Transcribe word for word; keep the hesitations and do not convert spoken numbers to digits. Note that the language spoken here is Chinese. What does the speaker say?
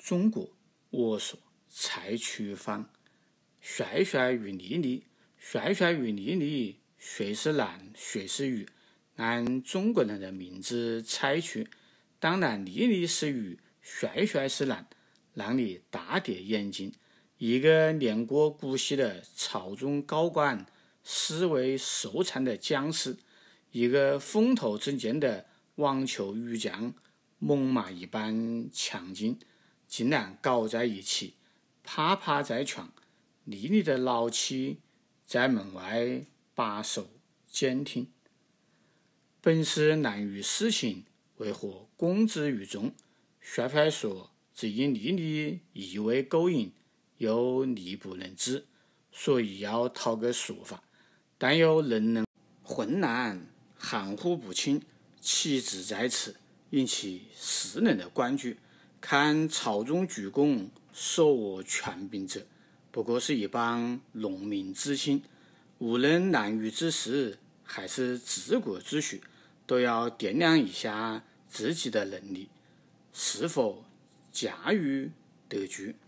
中国，我所采取方。帅帅与丽丽，帅帅与丽丽，谁是男谁是女？按中国人的名字猜去，当然丽丽是女，帅帅是男，让你大跌眼镜。一个练过古戏的朝中高官，思维瘦长的将士，一个风头正劲的网球女将，猛马一般强劲，竟然搞在一起，啪啪在床。丽丽的老妻在门外把守监听。本是难于事情，为何公之于众？帅帅说，只因丽丽一味勾引，又力不能支，所以要讨个说法。但有人能混乱，含糊不清，岂止在此，引起世人的关注。看朝中鞠躬，手握权柄者，不过是一帮农民知青，无论男女之事，还是治国之序，都要掂量一下自己的能力，是否驾驭得住。